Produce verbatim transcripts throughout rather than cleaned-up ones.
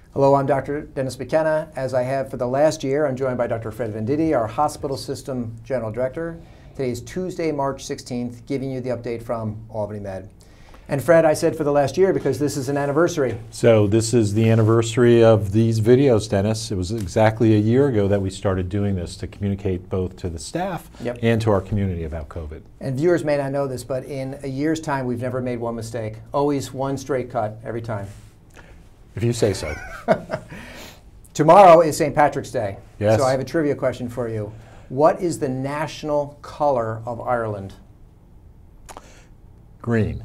Hello, I'm Doctor Dennis McKenna. As I have for the last year, I'm joined by Doctor Fred Venditti, our Hospital System General Director. Today is Tuesday, March sixteenth, giving you the update from Albany Med. And Fred, I said for the last year because this is an anniversary. So this is the anniversary of these videos, Dennis. It was exactly a year ago that we started doing this to communicate both to the staff Yep. and to our community about COVID. And viewers may not know this, but in a year's time, we've never made one mistake. Always one straight cut every time. If you say so. Tomorrow is Saint Patrick's Day. Yes. So I have a trivia question for you. What is the national color of Ireland? Green.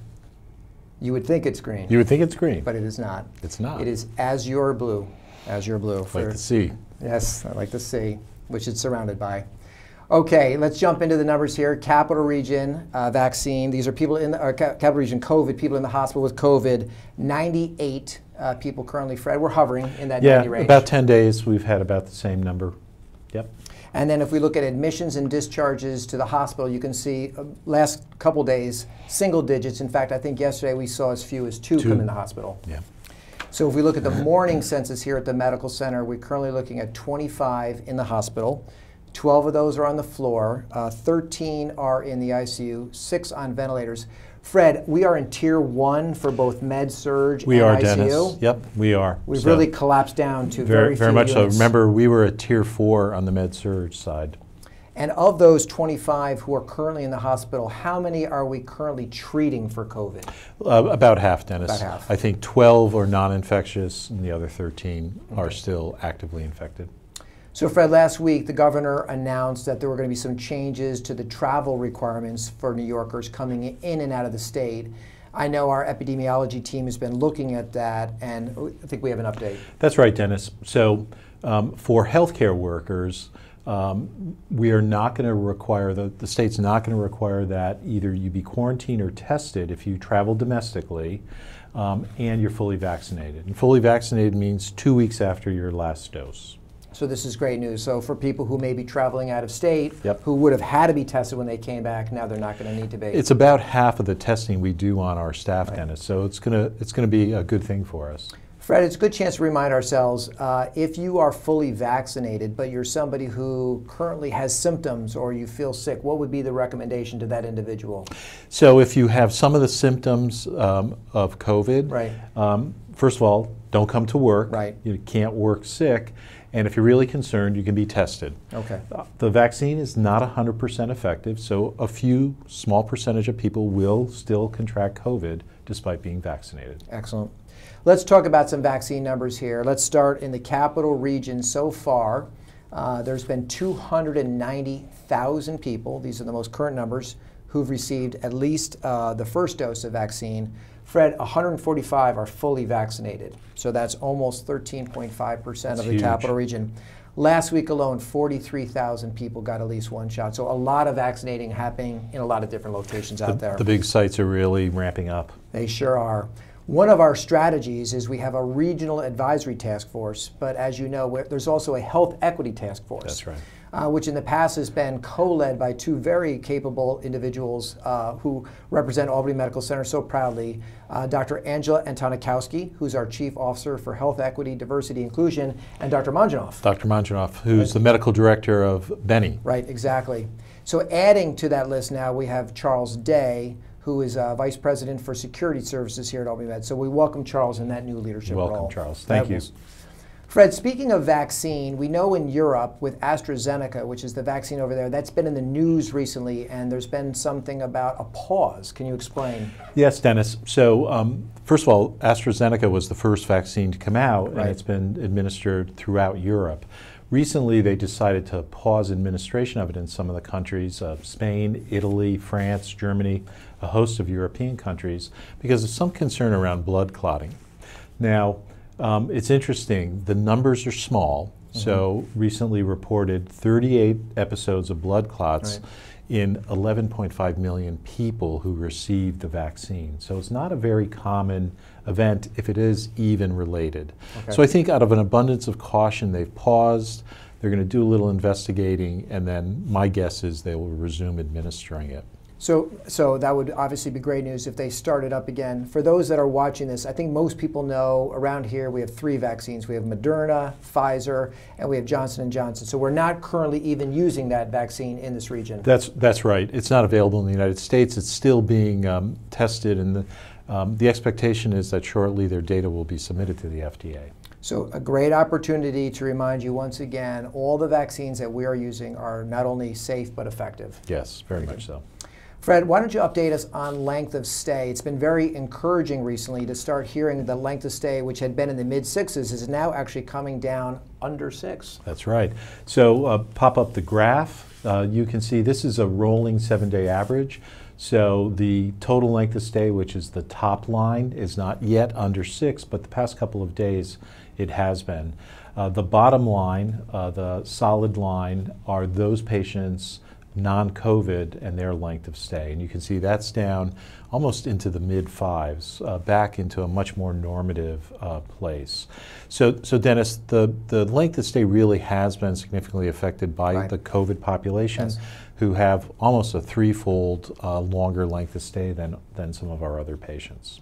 You would think it's green. You would think it's green. But it is not. It's not. It is azure blue. Azure blue. Like for- the sea. Yes, I like the sea, which it's surrounded by. Okay, let's jump into the numbers here. Capital Region uh, vaccine. These are people in the uh, Capital Region COVID, people in the hospital with COVID. ninety-eight uh, people currently, Fred. We're hovering in that Yeah, ninety range. about ten days we've had about the same number. Yep. And then if we look at admissions and discharges to the hospital, you can see uh, last couple days, single digits. In fact, I think yesterday we saw as few as two, Two. come in the hospital. Yeah. So if we look at the morning census here at the medical center, we're currently looking at twenty-five in the hospital. twelve of those are on the floor, uh, thirteen are in the I C U, six on ventilators. Fred, we are in tier one for both med surg We and are, I C U. Dennis. Yep, we are. We've So, really collapsed down to very, very, very few much so. units. Remember, we were at tier four on the med surg side. And of those twenty-five who are currently in the hospital, how many are we currently treating for COVID? Uh, about half, Dennis. About half. I think twelve are non-infectious, and the other thirteen Okay. are still actively infected. So Fred, last week the governor announced that there were going to be some changes to the travel requirements for New Yorkers coming in and out of the state. I know our epidemiology team has been looking at that, and I think we have an update. That's right, Dennis. So um, for healthcare workers, um, we are not going to require, the, the state's not going to require that either you be quarantined or tested if you travel domestically um, and you're fully vaccinated. And fully vaccinated means two weeks after your last dose. So this is great news. So for people who may be traveling out of state, Yep. who would have had to be tested when they came back, now they're not going to need to be. It's about half of the testing we do on our staff, Right. Dennis, so it's going to it's going to be a good thing for us. Fred, it's a good chance to remind ourselves, uh, if you are fully vaccinated, but you're somebody who currently has symptoms or you feel sick, what would be the recommendation to that individual? So if you have some of the symptoms um, of COVID, Right. um, first of all, don't come to work. Right. You can't work sick. And if you're really concerned, you can be tested. Okay. Uh, The vaccine is not one hundred percent effective, so a few small percentage of people will still contract COVID despite being vaccinated. Excellent. Let's talk about some vaccine numbers here. Let's start in the Capital Region. So far, uh, there's been two hundred ninety thousand people, these are the most current numbers, who've received at least uh, the first dose of vaccine. Fred, one hundred forty-five are fully vaccinated. So that's almost thirteen point five percent of the huge. Capital Region. Last week alone, forty-three thousand people got at least one shot. So a lot of vaccinating happening in a lot of different locations out The, there. the big sites are really ramping up. They sure are. One of our strategies is we have a regional advisory task force, but as you know, we're- there's also a health equity task force. That's right. Uh, which in the past has been co-led by two very capable individuals uh, who represent Albany Medical Center so proudly. Uh, Doctor Angela Antonikowski, who's our Chief Officer for Health Equity, Diversity, Inclusion, and Doctor Manjanoff. Doctor Manjanoff, who's the medical director of Benny. Right, exactly. So adding to that list now, we have Charles Day, who is uh, Vice President for Security Services here at Albany Med. So we welcome Charles in that new leadership role. Welcome, Charles. Thank you. Fabulous. Fred, speaking of vaccine, we know in Europe with AstraZeneca, which is the vaccine over there, that's been in the news recently, and there's been something about a pause. Can you explain? Yes, Dennis. So um, first of all, AstraZeneca was the first vaccine to come out, Right. and it's been administered throughout Europe. Recently, they decided to pause administration of it in some of the countries, uh, Spain, Italy, France, Germany, a host of European countries, because of some concern around blood clotting. Now, um, it's interesting, the numbers are small, mm-hmm. so recently reported thirty-eight episodes of blood clots Right. in eleven point five million people who received the vaccine. So it's not a very common event if it is even related. Okay. So I think out of an abundance of caution, they've paused, they're going to do a little investigating, and then my guess is they will resume administering it. So, so that would obviously be great news if they started up again. For those that are watching this, I think most people know around here we have three vaccines. We have Moderna, Pfizer, and we have Johnson and Johnson. So we're not currently even using that vaccine in this region. That's that's right. It's not available in the United States. It's still being um, tested, and the, um, the expectation is that shortly their data will be submitted to the F D A. So a great opportunity to remind you once again, all the vaccines that we are using are not only safe but effective. Yes, very much so. Fred, why don't you update us on length of stay? It's been very encouraging recently to start hearing the length of stay, which had been in the mid sixes, is now actually coming down under six. That's right. So uh, pop up the graph. Uh, you can see this is a rolling seven-day average. So the total length of stay, which is the top line, is not yet under six, but the past couple of days it has been. Uh, the bottom line, uh, the solid line, are those patients non-COVID and their length of stay. And you can see that's down almost into the mid fives, uh, back into a much more normative uh, place. So, so Dennis, the, the length of stay really has been significantly affected by right. the COVID population, yes. who have almost a threefold uh, longer length of stay than, than some of our other patients.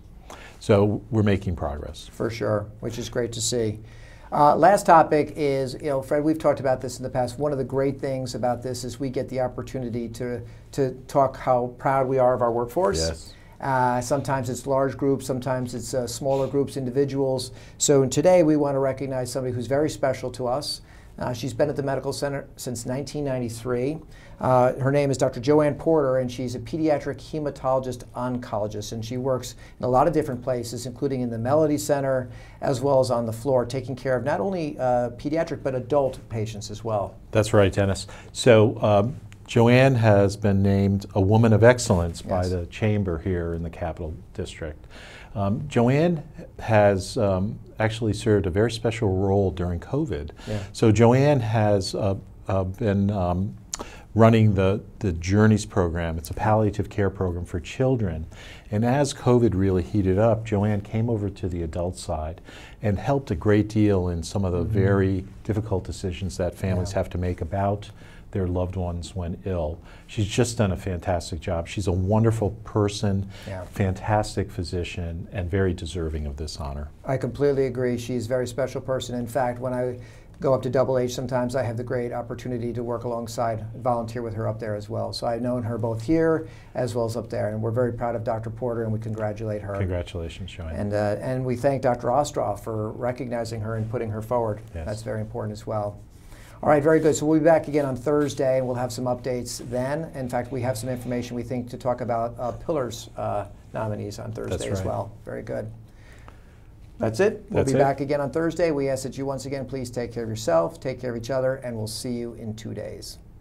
So we're making progress. For sure, which is great to see. Uh, last topic is, you know, Fred, we've talked about this in the past. One of the great things about this is we get the opportunity to, to talk how proud we are of our workforce. Yes. Uh, sometimes it's large groups, sometimes it's uh, smaller groups, individuals. So today we want to recognize somebody who's very special to us. Uh, she's been at the Medical Center since nineteen ninety-three. Uh, her name is Doctor Joanne Porter, and she's a pediatric hematologist oncologist, and she works in a lot of different places, including in the Melody Center, as well as on the floor, taking care of not only uh, pediatric but adult patients as well. That's right, Dennis. So um, Joanne has been named a Woman of Excellence by yes. the Chamber here in the Capital District. Um, Joanne has um, actually served a very special role during COVID. Yeah. So Joanne has uh, uh, been um, running the, the Journeys program. It's a palliative care program for children. And as COVID really heated up, Joanne came over to the adult side and helped a great deal in some of the mm-hmm. very difficult decisions that families yeah. have to make about their loved ones when ill. She's just done a fantastic job. She's a wonderful person, yeah. fantastic physician, and very deserving of this honor. I completely agree. She's a very special person. In fact, when I go up to Double H, sometimes I have the great opportunity to work alongside, volunteer with her up there as well. So I've known her both here as well as up there, and we're very proud of Doctor Porter, and we congratulate her. Congratulations, Joanne. And, uh, and we thank Doctor Ostroff for recognizing her and putting her forward. Yes. That's very important as well. All right, very good. So we'll be back again on Thursday, and we'll have some updates then. In fact, we have some information we think to talk about uh, Pillars uh, nominees on Thursday That's right. as well. Very good. That's it. We'll That's be it. back again on Thursday. We ask that you once again please take care of yourself, take care of each other, and we'll see you in two days.